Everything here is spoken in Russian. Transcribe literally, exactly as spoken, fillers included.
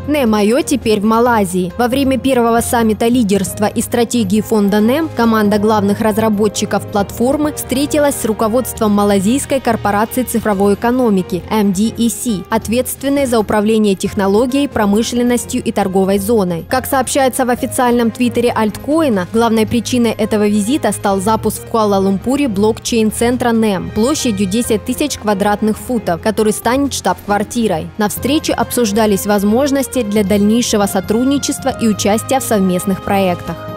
нэм точка ай о теперь в Малайзии. Во время первого саммита лидерства и стратегии фонда нэм команда главных разработчиков платформы встретилась с руководством малайзийской корпорации цифровой экономики эм ди и си, ответственной за управление технологией, промышленностью и торговой зоной. Как сообщается в официальном твиттере альткоина, главной причиной этого визита стал запуск в Куала-Лумпуре блокчейн-центра нэм площадью десять тысяч квадратных футов, который станет штаб-квартирой. На встрече обсуждались возможности для дальнейшего сотрудничества и участия в совместных проектах.